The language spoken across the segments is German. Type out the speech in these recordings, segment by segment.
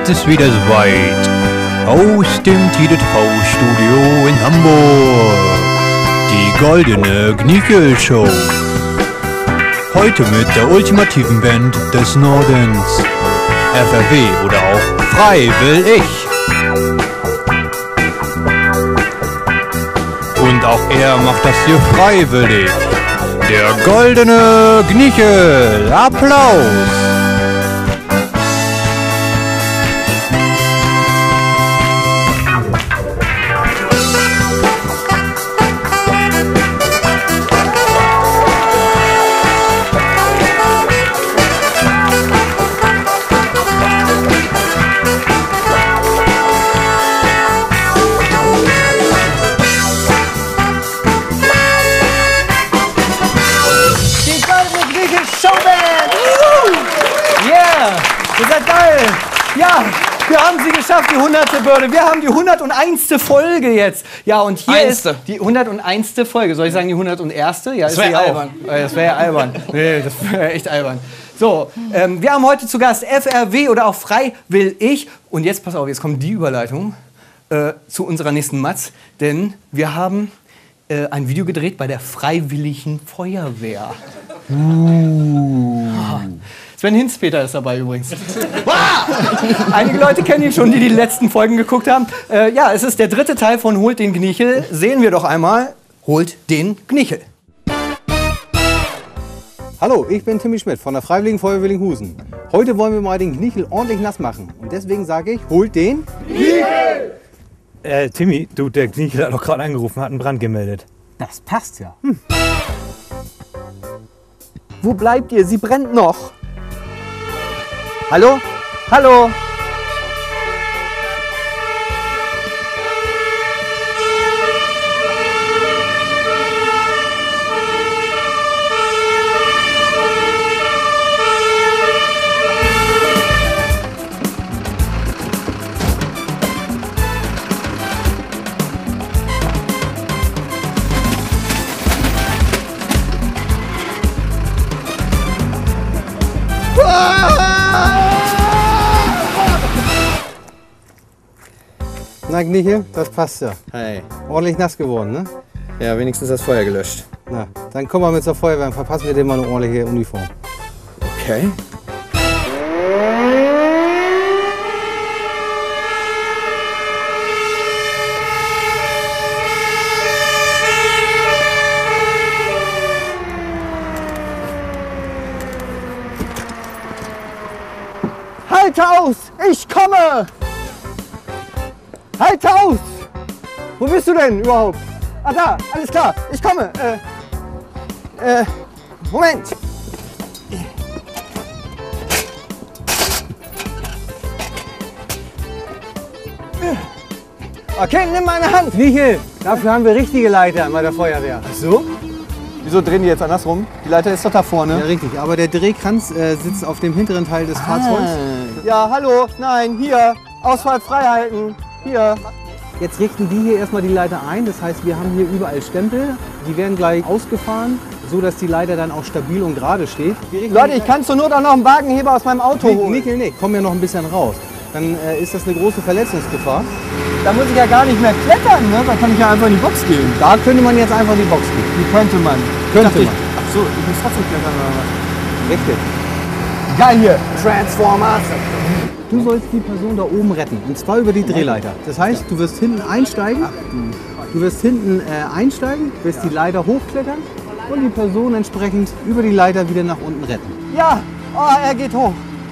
ist es wieder soweit. Aus dem TDTV-Studio in Hamburg. Die Goldene Gniekel-Show. Heute mit der ultimativen Band des Nordens. FRW oder auch Frei will ich. Und auch er macht das hier freiwillig. Der Goldene Gniekel. Applaus! Ja, wir haben sie geschafft, die 100. Bürde. Wir haben die 101. Folge jetzt. Ja, und hier ist die 101. Folge. Soll ich sagen die 101.? Ja, das wäre albern. Das wäre ja albern. Nee, das wäre echt albern. So, wir haben heute zu Gast FRW oder auch Frei will ich. Und jetzt, pass auf, jetzt kommt die Überleitung zu unserer nächsten Matz. Denn wir haben ein Video gedreht bei der Freiwilligen Feuerwehr. Sven Hinzpeter ist dabei übrigens. Einige Leute kennen ihn schon, die die letzten Folgen geguckt haben. Ja, es ist der dritte Teil von Holt den Gniekel. Sehen wir doch einmal. Holt den Gniekel. Hallo, ich bin Timmy Schmidt von der Freiwilligen Feuerwehr Willinghusen. Heute wollen wir mal den Gniekel ordentlich nass machen. Und deswegen sage ich, holt den Gniekel! Timmy, du, der Gniekel hat doch gerade angerufen, hat einen Brand gemeldet. Das passt ja. Wo bleibt ihr? Sie brennt noch. Hallo? Hallo? Na Gniekel, das passt ja. Hey. Ordentlich nass geworden, ne? Ja, wenigstens das Feuer gelöscht. Na, dann kommen wir mit zur Feuerwehr und verpassen wir dir mal eine ordentliche Uniform. Okay. Halt aus! Ich komme! Halt aus! Wo bist du denn überhaupt? Ah, da, alles klar, ich komme. Moment. Okay, nimm meine Hand. Gniekel, dafür haben wir richtige Leiter bei der Feuerwehr. Ach so? Wieso drehen die jetzt andersrum? Die Leiter ist doch da vorne. Ja, richtig, aber der Drehkranz sitzt auf dem hinteren Teil des Fahrzeugs. Ja, hallo, nein, hier, Ausfahrt frei halten. Hier. Jetzt richten die hier erstmal die Leiter ein. Das heißt, wir haben hier überall Stempel. Die werden gleich ausgefahren, so dass die Leiter dann auch stabil und gerade steht. Leute, ich kann zur Not auch noch einen Wagenheber aus meinem Auto holen. Nee, komm ja noch ein bisschen raus. Dann ist das eine große Verletzungsgefahr. Da muss ich ja gar nicht mehr klettern, ne? Da kann ich ja einfach in die Box gehen. Da könnte man jetzt einfach in die Box gehen. Wie könnte man? Könnte man. Ach so, ich muss trotzdem klettern oder was? Richtig. Geil hier, Transformers. Du sollst die Person da oben retten, und zwar über die Drehleiter. Das heißt, du wirst hinten einsteigen, wirst die Leiter hochklettern und die Person entsprechend über die Leiter wieder nach unten retten. Ja, oh, er geht hoch.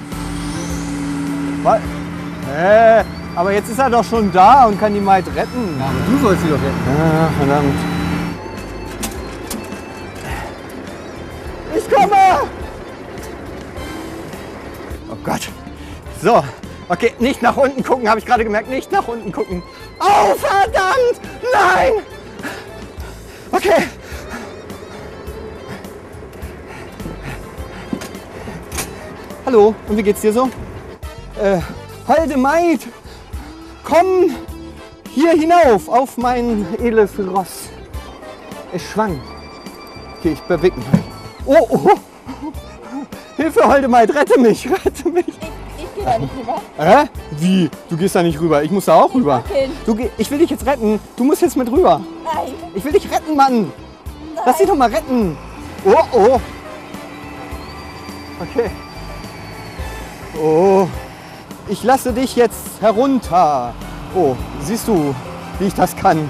Was? Aber jetzt ist er doch schon da und kann die Maid retten. Ja, aber du sollst sie doch retten. Ja, verdammt. Ich komme! Oh Gott. So, okay, nicht nach unten gucken, habe ich gerade gemerkt. Nicht nach unten gucken. Oh, verdammt! Nein! Okay. Hallo, und wie geht's dir so? Holde Maid, komm hier hinauf auf mein edles Ross. Es schwang. Okay, ich bewege mich. Oh, oh. Hilfe, Holde Maid, rette mich, rette mich. Ich geh da nicht rüber. Hä? Wie? Du gehst da nicht rüber. Ich muss da auch rüber. Okay. Ich will dich jetzt retten. Du musst jetzt mit rüber. Nein. Ich will dich retten, Mann. Lass dich doch mal retten. Oh, oh. Okay. Oh. Ich lasse dich jetzt herunter. Oh, siehst du, wie ich das kann?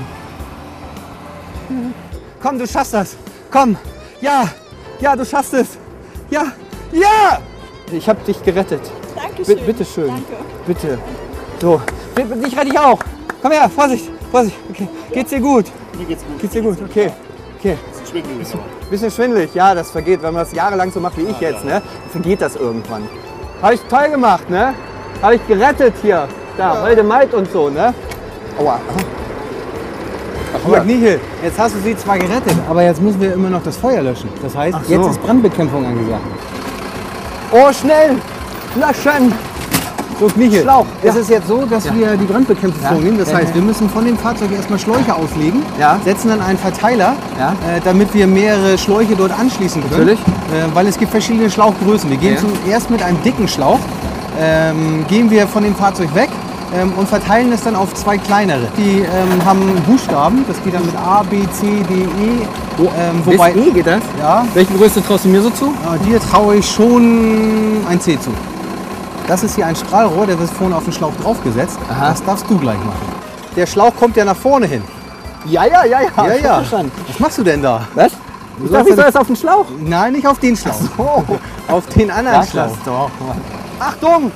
Komm, du schaffst das. Komm. Ja. Ja, du schaffst es. Ja. Ja. Ich habe dich gerettet. Dankeschön. Bitte schön. Danke. Bitte. So. Dich rette ich auch. Komm her. Vorsicht. Vorsicht. Okay. Geht's dir gut? Mir geht's gut. Geht's dir gut? Okay. Okay. Schwindelig, aber. Bisschen schwindelig, ja, das vergeht. Wenn man das jahrelang so macht wie ich jetzt, ne, dann vergeht das irgendwann. Habe ich toll gemacht, ne? Habe ich gerettet hier. Da, Holde Maid und so, ne? Aua. Aber Kniechel, jetzt hast du sie zwar gerettet, aber jetzt müssen wir immer noch das Feuer löschen. Das heißt, so. jetzt ist Brandbekämpfung angesagt. Oh, schnell! Löschen! So, Kniechel, Schlauch, ja. es ist jetzt so, dass wir die Brandbekämpfung Ja. vornehmen. Das Ja, heißt, ja. wir müssen von dem Fahrzeug erstmal Schläuche auslegen, Ja. setzen dann einen Verteiler, Ja. damit wir mehrere Schläuche dort anschließen können. Natürlich. Weil es gibt verschiedene Schlauchgrößen. Wir gehen Ja. zuerst mit einem dicken Schlauch, gehen wir von dem Fahrzeug weg und verteilen es dann auf zwei kleinere. Die haben Buchstaben, das geht dann mit A, B, C, D, E. Wobei, Bis E geht das? ja, Welche Größe traust du mir so zu? dir traue ich schon ein C zu. Das ist hier ein Strahlrohr, der wird vorne auf den Schlauch draufgesetzt. Aha. Das darfst du gleich machen. Der Schlauch kommt ja nach vorne hin. Ja. Ja, Ich ja. hab verstanden. Was machst du denn da? Was? Ich dachte, ich soll das auf den Schlauch. Nein, nicht auf den Schlauch. Auf den anderen Sag Schlauch. das doch, Mann. Achtung!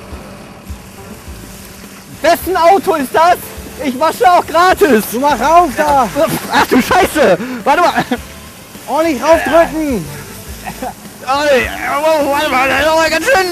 Wessen Auto ist das? Ich wasche auch gratis! Du mach rauf da! Ach du Scheiße! Warte mal! Ordentlich raufdrücken! Warte mal, das ist aber ganz schön!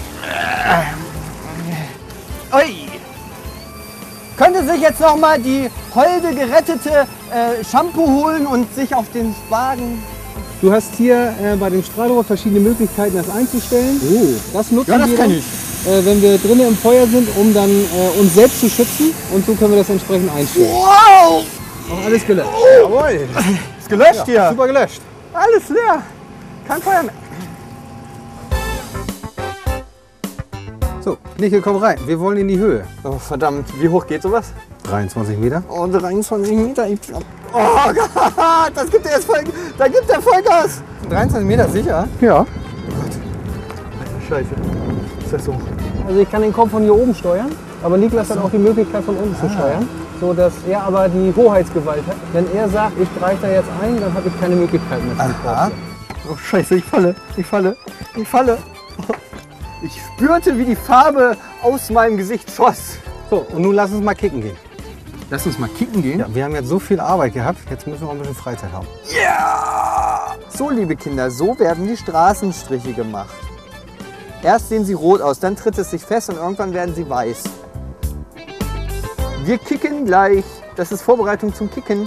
Ui! Könnte sich jetzt noch mal die holde gerettete Shampoo holen und sich auf den Wagen... Du hast hier bei dem Strahlrohr verschiedene Möglichkeiten, das einzustellen. Oh. Das nutzen Ja, das wir kann dann, ich. wenn wir drinnen im Feuer sind, um dann uns selbst zu schützen. Und so können wir das entsprechend einstellen. Wow! Auch alles gelöscht. Jawohl! Ist gelöscht hier! Super gelöscht. Alles leer! Kein Feuer mehr! So, Nickel, komm rein. Wir wollen in die Höhe. Oh, verdammt, wie hoch geht sowas? 23 Meter. Oh, 23 Meter. Oh Gott, das gibt er jetzt voll, da gibt er Vollgas. 23 Meter sicher? Ja. Scheiße. Ist das so? Also ich kann den Kopf von hier oben steuern, aber Niklas hat auch die Möglichkeit von unten zu steuern, so dass er aber die Hoheitsgewalt hat. Wenn er sagt, ich greife da jetzt ein, dann habe ich keine Möglichkeit mehr zu Aha. Oh Scheiße, ich falle. Ich spürte, wie die Farbe aus meinem Gesicht schoss. So, und nun lass uns mal kicken gehen. Lass uns mal kicken gehen. Ja, wir haben jetzt so viel Arbeit gehabt, jetzt müssen wir auch ein bisschen Freizeit haben. Ja! So, liebe Kinder, so werden die Straßenstriche gemacht. Erst sehen sie rot aus, dann tritt es sich fest und irgendwann werden sie weiß. Wir kicken gleich. Das ist Vorbereitung zum Kicken.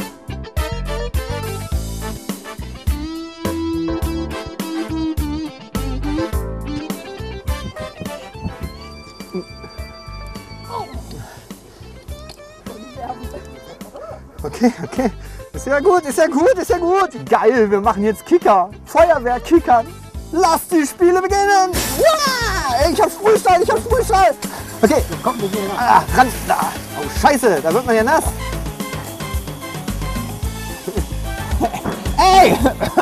Okay. Ist ja gut. Geil, wir machen jetzt Kicker. Feuerwehr kickern. Lass die Spiele beginnen. Ja! Ich hab Sprühstrahl. Okay, komm, wir gehen ran. Da. Oh, Scheiße, da wird man ja nass. Ey!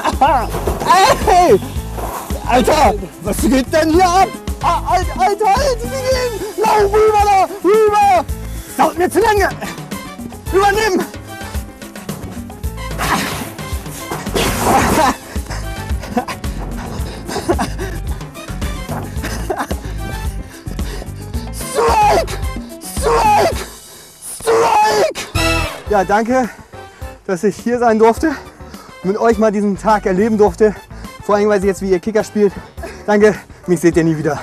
Ey! Alter, was geht denn hier ab? Alter, wie gehen? Lauf rüber da, rüber! Dauert mir zu lange. Übernimm! Strike! Ja, danke, dass ich hier sein durfte, mit euch mal diesen Tag erleben durfte. Vor allem, weil ihr jetzt wie ihr Kicker spielt. Danke, mich seht ihr nie wieder.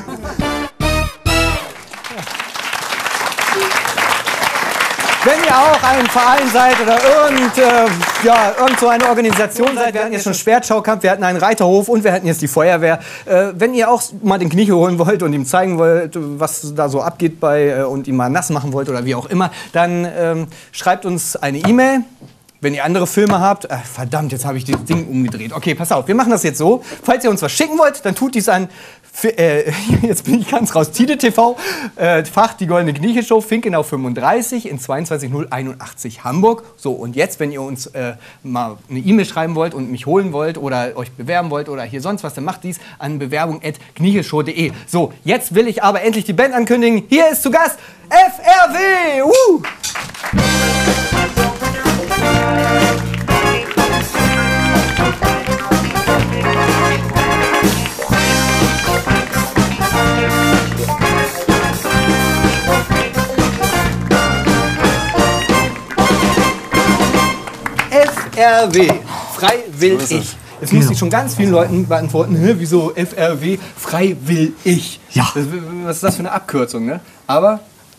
Wenn ihr auch ein Verein seid oder irgend so eine Organisation seid, wir hatten jetzt schon Schwertschaukampf, wir hatten einen Reiterhof und wir hatten jetzt die Feuerwehr. Wenn ihr auch mal den Kniechel holen wollt und ihm zeigen wollt, was da so abgeht und ihn mal nass machen wollt oder wie auch immer, dann schreibt uns eine E-Mail. Wenn ihr andere Filme habt, verdammt, jetzt habe ich das Ding umgedreht. Okay, pass auf, wir machen das jetzt so. Falls ihr uns was schicken wollt, dann tut dies an, jetzt bin ich ganz raus, Tide TV, Fach die Goldene Gnieche Show, Finkenau 35 in 22081 Hamburg. So, und jetzt, wenn ihr uns mal eine E-Mail schreiben wollt und mich holen wollt oder euch bewerben wollt oder hier sonst was, dann macht dies an bewerbung@gniecheshow.de. So, jetzt will ich aber endlich die Band ankündigen. Hier ist zu Gast FRW! FRW, frei will ich. Jetzt muss ich schon ganz vielen Leuten beantworten, wieso FRW, frei will ich. Ja. Was ist das für eine Abkürzung, ne? Aber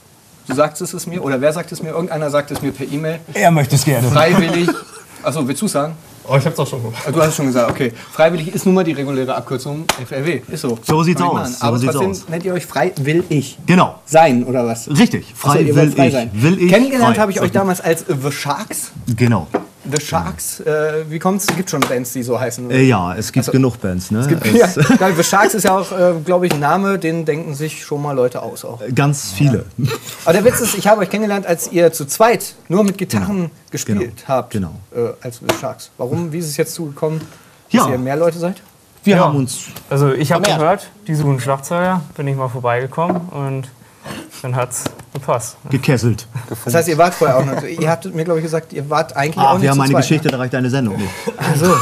du sagst es mir, oder wer sagt es mir? Irgendeiner sagt es mir per E-Mail. Er möchte es gerne. Freiwillig. Achso, willst du sagen? Oh, ich hab's auch schon gemacht. Du hast es schon gesagt, okay. Freiwillig ist nun mal die reguläre Abkürzung FRW. Ist so. So sieht's Kann ich aus. machen. So Aber sieht's trotzdem aus. nennt ihr euch frei will ich. Genau. Sein, oder was? Richtig. Frei Achso, ihr will wollt frei ich. sein. Will ich. Kennengelernt frei. habe ich euch damals als The Sharks. Genau. The Sharks, wie kommt's? Gibt schon Bands, die so heißen. Ja, es gibt genug Bands. Ne? Ja, The Sharks ist ja auch, glaube ich, ein Name, den denken sich schon mal Leute aus. Auch. Ganz viele. Aber der Witz ist, ich habe euch kennengelernt, als ihr zu zweit nur mit Gitarren gespielt habt. Genau. Als The Sharks. Warum? Wie ist es jetzt zugekommen, dass Ja. ihr mehr Leute seid? Wir haben uns. Also ich habe gehört, die suchen Schlagzeuger, bin ich mal vorbeigekommen und dann hat's gepasst. Gekesselt. Das heißt, ihr wart vorher auch noch. Ihr habt mir, glaube ich, gesagt, ihr wart eigentlich auch nicht wir haben zu eine zweit, Geschichte, da reicht deine Sendung nicht. Ne?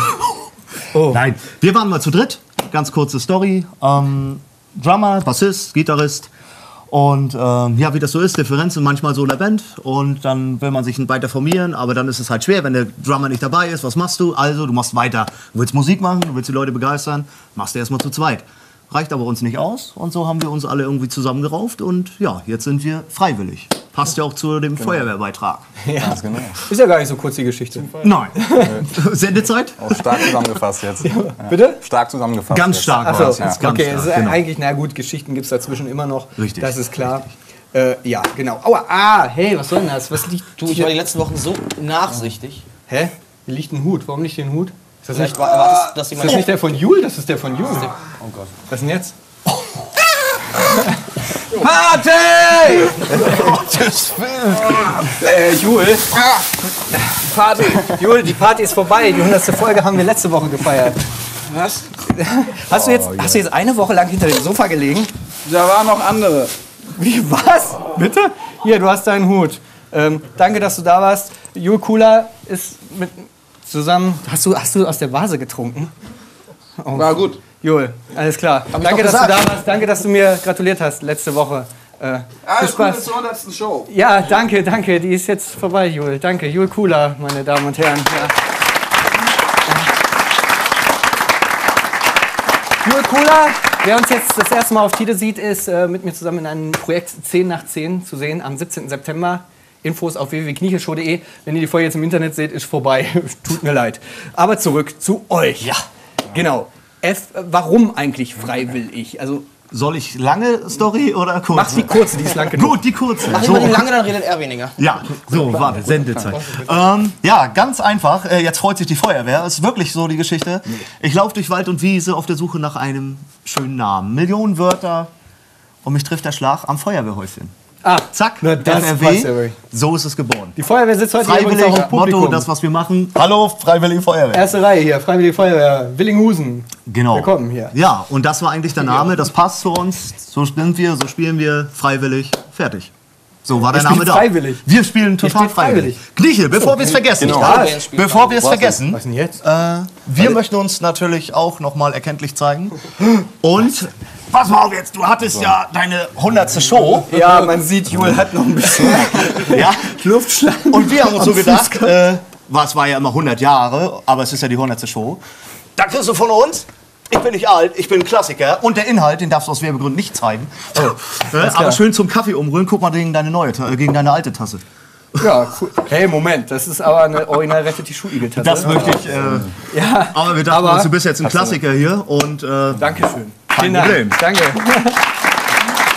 Oh. Nein, wir waren mal zu dritt. Ganz kurze Story. Drummer, Bassist, Gitarrist. Und ja, wie das so ist, Differenzen manchmal so in der Band. Und dann will man sich weiter formieren, aber dann ist es halt schwer, wenn der Drummer nicht dabei ist. Was machst du? Also, du machst weiter. Du willst Musik machen, du willst die Leute begeistern, machst du erstmal zu zweit. Reicht aber uns nicht aus. Und so haben wir uns alle irgendwie zusammengerauft. Und ja, jetzt sind wir freiwillig. Passt ja auch zu dem Feuerwehrbeitrag. Ja. Ganz genau. Ist ja gar nicht so kurz die Geschichte. Nein. Sendezeit? Auch stark zusammengefasst jetzt. Bitte? Stark zusammengefasst. Ganz jetzt. stark. Achso, war es jetzt, ganz okay, stark, es ist genau. eigentlich, na gut, Geschichten gibt es dazwischen immer noch. Richtig. Das ist klar. Ja, genau. Aua, hey, was soll denn das? Was liegt Du, ich war die letzten Wochen so nachsichtig. Hä? Hier liegt ein Hut. Warum liegt hier ein Hut? Ist das Vielleicht nicht, erwartest, dass ist jemand... das nicht der von Jul? Das ist der von Jul. Oh Gott. Was denn jetzt? Party! Jul. Party. Jul, die Party ist vorbei. Die 100. Folge haben wir letzte Woche gefeiert. Was? Hast du jetzt eine Woche lang hinter dem Sofa gelegen? Da waren noch andere. Wie, was? Bitte? Hier, du hast deinen Hut. Danke, dass du da warst. Jul Cooler ist mit zusammen... Hast du aus der Vase getrunken? Oh. War gut. Jul, alles klar. Danke, dass du da warst. Danke, dass du mir gratuliert hast letzte Woche. Viel Alles Gute Spaß. zur 100. Show. Ja, danke. Die ist jetzt vorbei, Jul. Danke. Jul Cooler, meine Damen und Herren. Ja. Jul Cooler, wer uns jetzt das erste Mal auf Tide sieht, ist mit mir zusammen in einem Projekt 10 nach 10 zu sehen am 17. September. Infos auf www.kniecheshow.de. Wenn ihr die Folge jetzt im Internet seht, ist vorbei. Tut mir leid. Aber zurück zu euch. Ja. Genau. Warum eigentlich frei will ich? Also, Soll ich lange Story oder kurz? mach die kurze, die ist lang genug. Gut, die kurze. Mach So. lieber die lange, dann redet er weniger. Ja, so, warte, Sendezeit. Ja, ganz einfach. Jetzt freut sich die Feuerwehr. Ist wirklich so die Geschichte. Ich laufe durch Wald und Wiese auf der Suche nach einem schönen Namen. Millionen Wörter und mich trifft der Schlag am Feuerwehrhäuschen. Ah, Zack, na, das passt ja FRW, wirklich. so ist es geboren. Die Feuerwehr sitzt heute hier übrigens Freiwillig, auch im Publikum. Motto, das, was wir machen. Hallo, Freiwillige Feuerwehr. Erste Reihe hier, Freiwillige Feuerwehr, Willinghusen. Genau. Willkommen hier. Ja, und das war eigentlich der Name, das passt zu uns. So sind wir, so spielen wir, freiwillig, fertig. So war der Wir Name spielen da. freiwillig. Wir spielen total spielt freiwillig. freiwillig. Gnieche, bevor wir es vergessen. Genau. Alle Bands spielen Bevor wir es vergessen, Was denn jetzt? wir möchten uns natürlich auch nochmal erkenntlich zeigen. Und, pass mal auf jetzt, du hattest ja deine 100. Show. Ja, man sieht, Jul hat noch ein bisschen Ja. Luftschlag. Und wir haben uns so gedacht, es war ja immer 100 Jahre, aber es ist ja die 100. Show. Da kriegst du von uns, ich bin nicht alt, ich bin ein Klassiker. Und der Inhalt, den darfst du aus Werbegründen nicht zeigen. Aber schön zum Kaffee umrühren, guck mal gegen deine alte Tasse. Ja, cool. Hey, Moment, das ist aber eine original rettet die Schuhigel-Tasse. Das möchte ich. Ja, Aber wir dachten aber- uns, du bist jetzt ein Klassiker hier. Und Dankeschön. Kein Vielen Dank. Problem. Danke.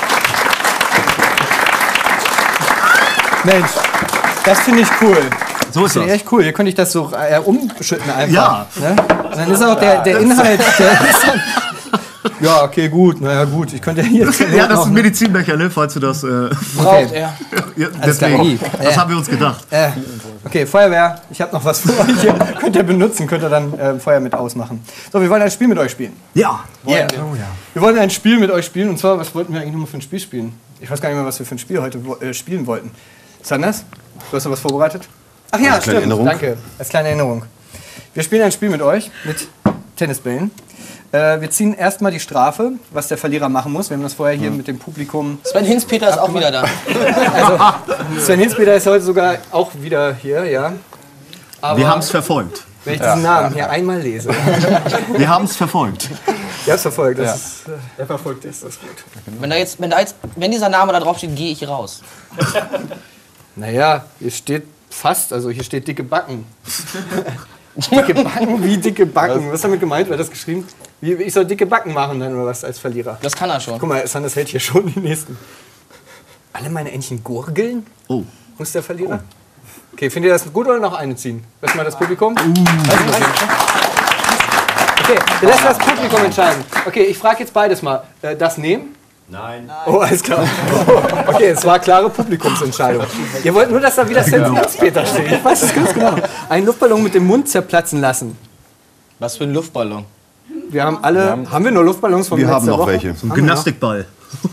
Mensch, das finde ich cool. So ist Finde ich das. echt cool. Hier könnte ich das so umschütten einfach. Ja. Ne? Und dann ist auch der Inhalt. Der ist dann, ja, okay, gut. Naja, gut. Ich könnte hier. Ja, das ist ein Medizinbecher, ne? Falls du das. Braucht er. Ja, Alles klar. deswegen. Das haben wir uns gedacht. Okay, Feuerwehr. Ich habe noch was für euch. Hier. Könnt ihr benutzen, könnt ihr dann Feuer mit ausmachen. So, wir wollen ein Spiel mit euch spielen. Ja. Yeah. Wir wollen ein Spiel mit euch spielen. Und zwar, was wollten wir eigentlich nochmal für ein Spiel spielen? Ich weiß gar nicht mehr, was wir für ein Spiel heute spielen wollten. Sanders, du hast noch was vorbereitet? Ach ja, stimmt. Danke. Als kleine Erinnerung. Wir spielen ein Spiel mit euch, mit Tennisbällen. Wir ziehen erstmal die Strafe, was der Verlierer machen muss. Wir haben das vorher hier mit dem Publikum. Sven Hinzpeter ist auch wieder da. Also, Sven Hinzpeter ist heute sogar auch wieder hier, ja. Aber Wir haben es verfolgt. wenn ich diesen Namen hier einmal lese. Wir haben es verfolgt. Ihr habt es verfolgt. Er verfolgt ist das gut. Wenn dieser Name da drauf steht, gehe ich raus. Naja, hier steht fast, also hier steht dicke Backen. Dicke Backen? Wie dicke Backen? Was ist damit gemeint? Wer hat das geschrieben? Ich soll dicke Backen machen dann oder was als Verlierer? Das kann er schon. Guck mal, Sanders hält hier schon die nächsten. Alle meine Entchen gurgeln? Oh. Muss der Verlierer? Okay, findet ihr das gut oder noch eine ziehen? Lass mal das Publikum. Okay, wir lassen das Publikum entscheiden. Okay, ich frage jetzt beides mal. Das nehmen? Nein. Oh, alles klar. Okay, es war klare Publikumsentscheidung. Ihr wollt nur, dass da wieder Peter steht. Ich weiß es ganz genau. Einen Luftballon mit dem Mund zerplatzen lassen. Was für ein Luftballon. Wir haben alle. Haben wir nur Luftballons vom Wir haben letzter noch Woche? welche. Ein Gymnastikball.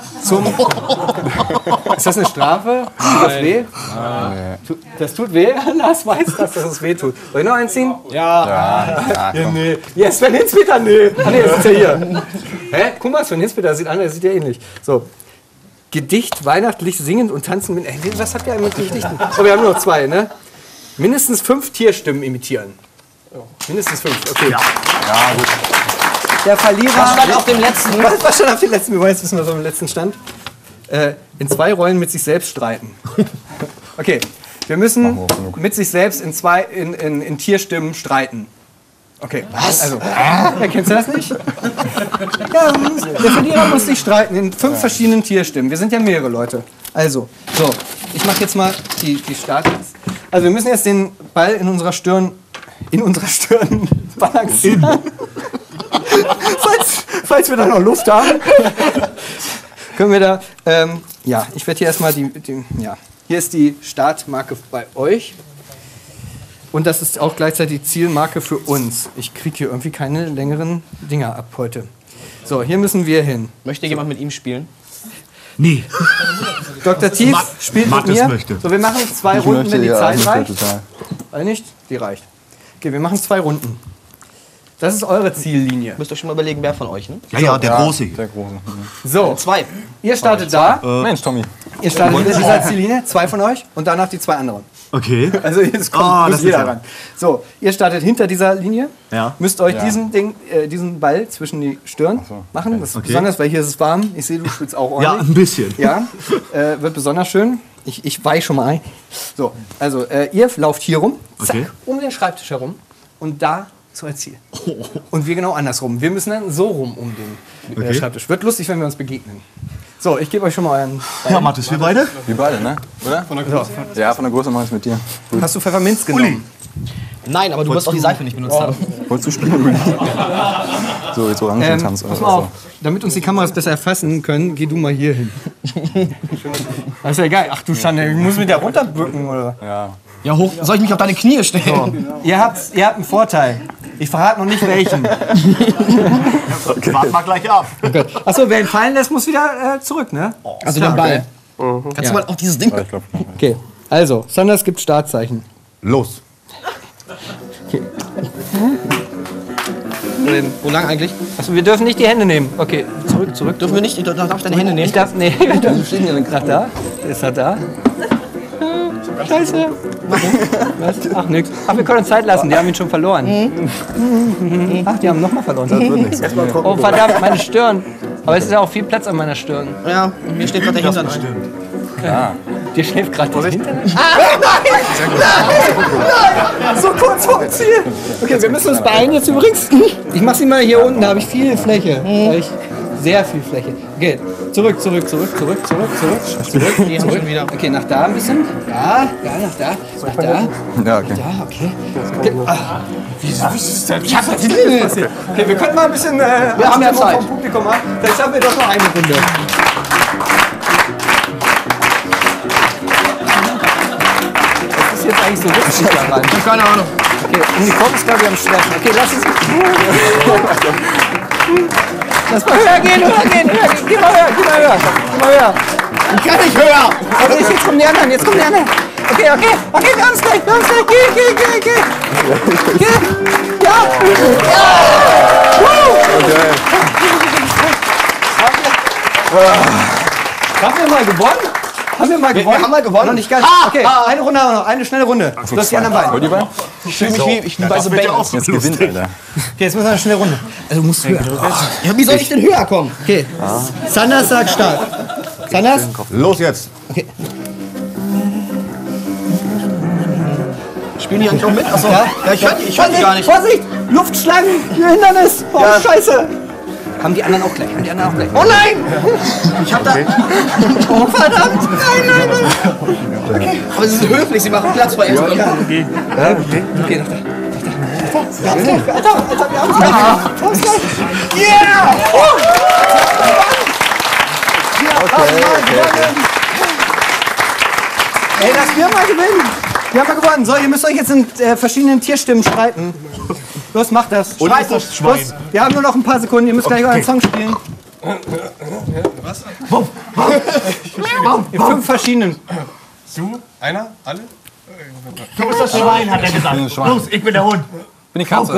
Ist das eine Strafe? Tut das weh? Das tut weh? Lars weiß, dass es weh tut. Soll ich noch einziehen? Ja, nee. Ja, Sven Hinzpeter, nee. Ah, nee, das ist ja hier. Hä? Guck mal, Sven Hinzpeter sieht an, der sieht ja ähnlich. So. Gedicht, weihnachtlich singend und tanzen mit. Was habt ihr mit Gedichten? Oh, wir haben nur noch 2, ne? Mindestens 5 Tierstimmen imitieren. Mindestens 5, okay. Ja, gut. Der Verlierer. Was stand auf dem letzten? Was stand auf dem letzten? Wir wollen jetzt wissen, was auf dem letzten stand. In 2 Rollen mit sich selbst streiten. Okay, wir müssen mit sich selbst in Tierstimmen streiten. Okay, was? Also, kennst du das nicht? Ja, der Verlierer muss sich streiten in 5 verschiedenen Tierstimmen. Wir sind ja mehrere Leute. Also, so, ich mache jetzt mal die Start. Also, wir müssen jetzt den Ball in unserer Stirn balancieren. Falls wir da noch Luft haben, können wir da. Ja, ich werde hier erstmal ja. Hier ist die Startmarke bei euch. Und das ist auch gleichzeitig die Zielmarke für uns. Ich kriege hier irgendwie keine längeren Dinger ab heute. So, hier müssen wir hin. Möchte jemand mit ihm spielen? Nee. Dr. Tief spielt mit mir. Möchte. So, wir machen 2 Runden, wenn die Zeit reicht. Weil nicht? Die reicht. Okay, wir machen 2 Runden. Das ist eure Ziellinie. Müsst ihr schon mal überlegen, wer von euch, ne? Ja, der Große. Der Große. So, 2. ihr startet da. Mensch, Tommy. Ihr startet in dieser Ziellinie, 2 von euch und danach die 2 anderen. Okay. Also jetzt muss jeder ran. So, ihr startet hinter dieser Linie, müsst euch diesen Ball zwischen die Stirn machen. Das ist besonders, weil hier ist es warm. Ich sehe, du spielst auch ordentlich. Ja, ein bisschen. Ja, wird besonders schön. Ich weiche schon mal ein. So, also ihr lauft hier rum, zack, um den Schreibtisch herum und da zu Ziel. Und wir genau andersrum. Wir müssen dann so rum um den Schreibtisch. Wird lustig, wenn wir uns begegnen. So, ich gebe euch schon mal euren... Ja, Mathis, wir beide? Wir beide, ne? Oder? Von der Größe? Ja, von der Größe mache ich es mit dir. Hast du Pfefferminz genommen? Nein, aber du wirst auch die Seife nicht benutzt haben. Wolltest du spielen? So, jetzt Orangentanz. Pass mal auf, damit uns die Kameras besser erfassen können, geh du mal hier hin. Das ist ja geil. Ach du Schande, ich muss mit der runterbücken, oder? Ja. Ja, hoch. Soll ich mich auf deine Knie stellen? Ihr habt einen Vorteil. Ich verrate noch nicht welchen. Wart mal gleich ab. Okay. Achso, wer ihn fallen lässt, muss wieder zurück, ne? Also den Ball. Kannst du mal auf dieses Ding... Okay, also, Sanders gibt Startzeichen. Los. Okay. Wo lang eigentlich? Achso, wir dürfen nicht die Hände nehmen. Okay, zurück. Dürfen wir nicht? Darf ich deine Hände nehmen? Ich darf, nee. Nach da? Ist er da? Scheiße. Was? Ach, nix. Ach, wir können uns Zeit lassen, die haben ihn schon verloren. Ach, die haben nochmal verloren. Das wird nichts. Oh, verdammt, meine Stirn. Aber es ist ja auch viel Platz an meiner Stirn. Ja, und mir steht gerade der Hintern ein. Ja. Dir schläft gerade das Hintern. Nein! So kurz vorm Ziel. Okay, wir müssen uns beeilen jetzt übrigens. Ich mach sie mal hier unten, da habe ich viel Fläche. Sehr viel Fläche. Okay, zurück. Die haben schon wieder. Okay, nach da ein bisschen. Ja, nach da. Nach da. Ja, okay. Da, okay. Ich hab das nicht passiert. Okay, wir können mal ein bisschen wir haben ja Zeit vom Publikum machen. Vielleicht schaffen wir doch noch eine Runde. Was ist jetzt eigentlich so witzig daran? Keine Ahnung. Okay, um die Kopf ist, glaube ich, am schwersten. Okay, lass es. Lass mal höher gehen. Geh mal höher. Ich kann nicht höher. Aber jetzt kommen die anderen. Okay, wir haben es gleich. Geh. Ja. Haben wir mal gewonnen? Wir haben mal gewonnen. Noch nicht ganz. Okay, eine Runde haben wir noch. Eine schnelle Runde. Du hast die anderen beiden. Ich fühle mich wie bei so Bengals. Jetzt gewinnt, Alter. Okay, jetzt müssen wir eine schnelle Runde. Also du musst höher. Ja, wie soll ich denn höher kommen? Okay. Sanders sagt Start. Sanders? Los jetzt. Okay. Spielen die eigentlich auch mit? Achso. Ja, ich höre die gar nicht. Vorsicht! Luftschlangen! Hindernis! Oh, Scheiße! Haben die anderen auch gleich? Oh nein! Ich hab da. Oh verdammt! Nein! Okay. Aber sie sind höflich, sie machen Platz bei Eltern. Okay, nach da. Alter, wir haben es gleich. Yeah! Ey, lass wir mal gewinnen. Wir haben mal gewonnen. So, ihr müsst euch jetzt in verschiedenen Tierstimmen streiten. Los, macht das. Schreit das Schwein. Los, wir haben nur noch ein paar Sekunden. Ihr müsst gleich euren Song spielen. Was? In 5 verschiedenen. Du? Einer? Alle? Du bist das Schwein, hat er gesagt. Los, ich bin der Hund. Bin ich Katze?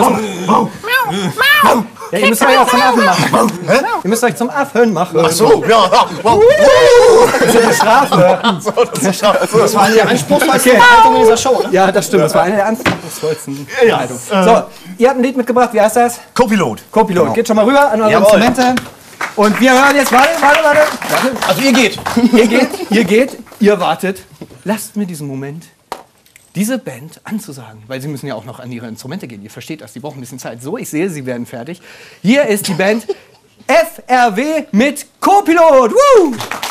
Ja, ihr müsst euch auch zum Affen machen. Ihr müsst euch zum Affen machen. Ach so, ja. Das ist eine Strafe. Das war eine der anspruchsvollsten Haltungen dieser Show, oder? Ja, das stimmt. Das war eine der anspruchsvollsten Haltungen. So, ihr habt ein Lied mitgebracht. Wie heißt das? Co-Pilot. Co-Pilot. Geht schon mal rüber an eure Jawohl. Instrumente. Und wir hören jetzt, warte. Also ihr geht. Ihr geht, ihr wartet. Lasst mir diesen Moment, diese Band anzusagen, weil sie müssen ja auch noch an ihre Instrumente gehen. Ihr versteht das, die brauchen ein bisschen Zeit. So, ich sehe, sie werden fertig. Hier ist die Band FRW mit Co-Pilot. Woo!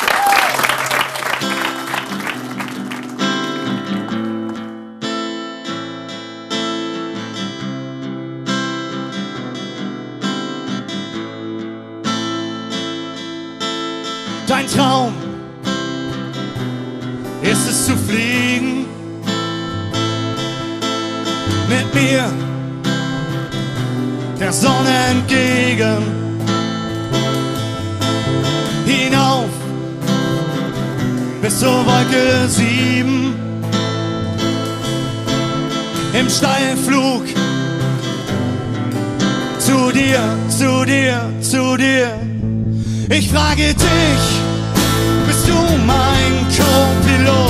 Dein Traum ist es zu fliegen mit mir der Sonne entgegen, hinauf bis zur Wolke 7, im Steilflug zu dir, zu dir, zu dir. Ich frage dich, bist du mein Co-Pilot?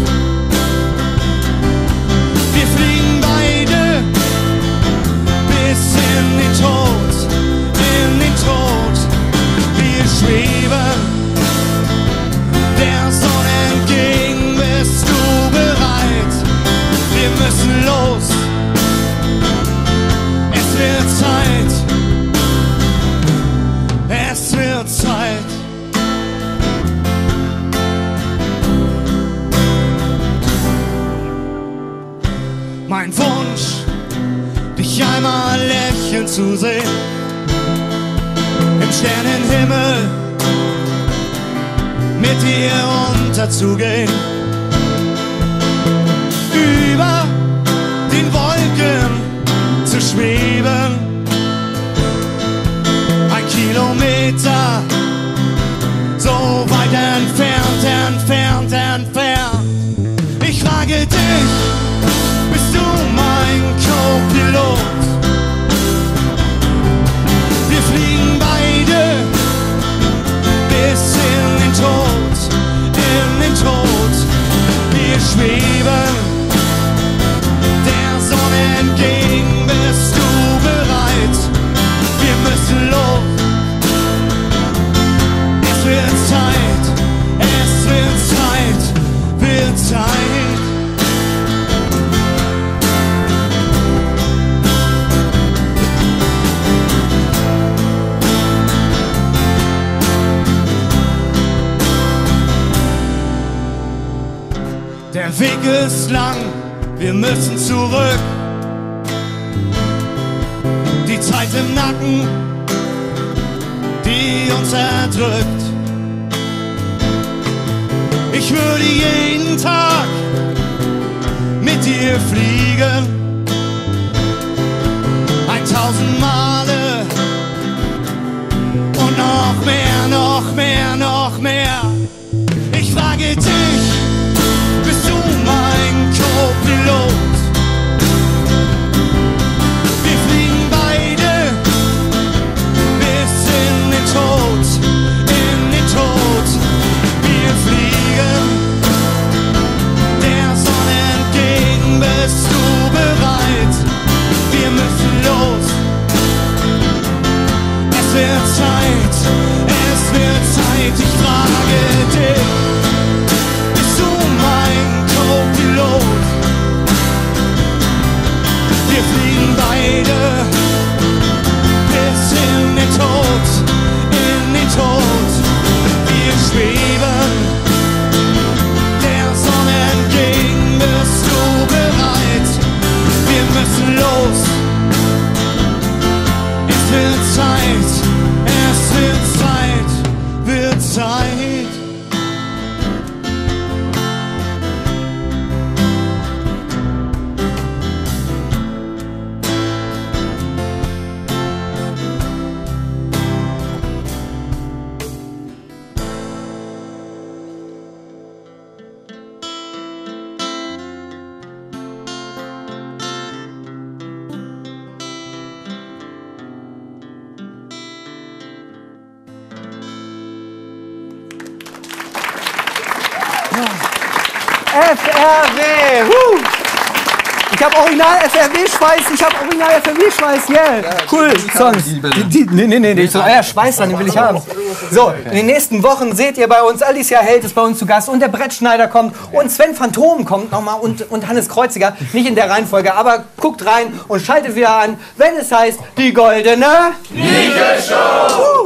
Wir fliegen beide bis in den Tod, in den Tod. Wir schweben der Sonne entgegen. Bist du bereit? Wir müssen los. Es wird Zeit. Es wird Zeit. Mein Wunsch, dich einmal lächeln zu sehen, im Sternenhimmel mit dir unterzugehen, über den Wolken zu schweben. Kilometer, so weit entfernt, entfernt, entfernt. Ich frage dich, bist du mein Co-Pilot? Wir fliegen beide bis in den Tod, in den Tod. Wir schweben der Sonne entgegen. Bist du bereit? Wir müssen los. Es wird Zeit, es wird Zeit, wird Zeit. ist lang, wir müssen zurück. Die Zeit im Nacken, die uns erdrückt. Ich würde jeden Tag mit dir fliegen, 1000 Male und noch mehr, noch mehr, noch mehr. Ich frage dich, bist du mein Co-Pilot? Wir fliegen beide bis in den Tod, in den Tod. Wir fliegen der Sonne entgegen, bist du bereit? Wir müssen los. Es wird Zeit, ich frage dich, bist du mein Co-Pilot? Wir fliegen beide bis in den Tod, in den Tod. Wir schweben der Sonne entgegen, bist du bereit? Wir müssen los. Es wird Zeit, wird Zeit. FRW! Ich habe original FRW-Schweiß, yeah! Cool, Songs. Nee, so, Schweiß dann, den will ich haben. So, in den nächsten Wochen seht ihr bei uns, Alicia Held ist bei uns zu Gast und der Brettschneider kommt und Sven Phantom kommt nochmal und Hannes Kreuziger. Nicht in der Reihenfolge, aber guckt rein und schaltet wieder an, wenn es heißt, die Goldene Nickel Show!